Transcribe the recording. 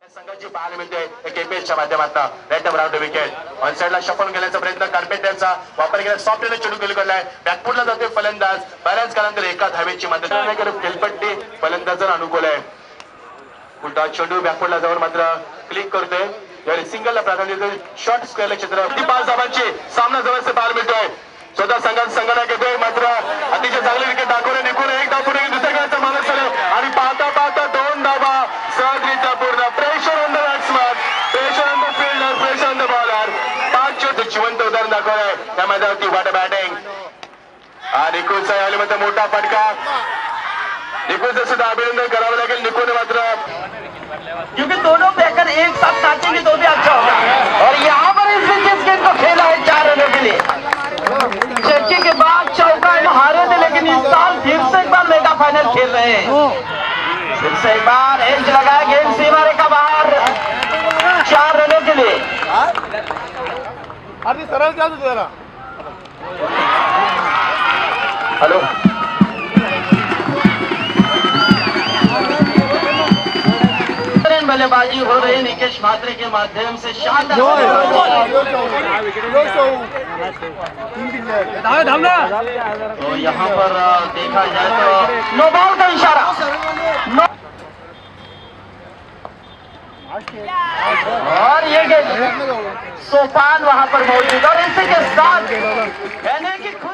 संघाची पाहायला मिळते केपीएसच्या माध्यमातून रॅन्डम राऊंड विकेट ऑन साइडला शफल केल्याचा प्रयत्न कार्पेंटरचा वापर केला सॉफ्टवेअर चेंडू गेली करलाय बॅकफुटला जाते फलंदाज बॅलन्स केल्यानंतर एका धावेची मदत नाही करत खेळपट्टी फलंदाजाला अनुकूल आहे उलटा चेंडू बॅकफुटला जाऊन मात्र क्लिक करतोय यावेळी सिंगलला प्राधान्य देतो शॉर्ट स्क्वेअरला क्षेत्र ती 5 धावांची सामना जवळचे पाहायला मिळतोय स्वतः संघात येतोय मात्र अतिशय चांगली विकेट दाखवणे निघून एक धाव पुढे दुसऱ्या खेळाचा माणूस झाले आणि पाहता पाहता 2 धावा सहजरित्या पूर्ण pressure on the batsman pressure on the fielder pressure on the bowler 5 चे जिवंत उदाहरण दाखवलंय त्या मैदानावरती वाट बॅटिंग आणि निकुलचा यावेळी मोठा फटका निकुलचं सुद्धा अभिनंदन करावं लागेल निकुल मात्र क्योंकि दोनों बैकर एक साथ नाचेंगे तो भी अच्छा होगा और यहाँ पर इस विकेट गेंद को खेला है 4 रनों के लिए चक्के के बाद चौका हारे थे लेकिन इस साल फिर से एक बार मेगा फाइनल खेल रहे हैं फिर से एक बार एज लगाया गेंद सीमा रेखा बाहर 4 रनों के लिए अरे सरळ चालू जरा हेलो बल्लेबाजी हो रही है निकेश म्हात्रे के माध्यम से शानदार तो यहाँ पर देखा जाए तो नो बॉल का इशारा और ये गेंद सोपान वहां पर मौजूद और इसी के साथ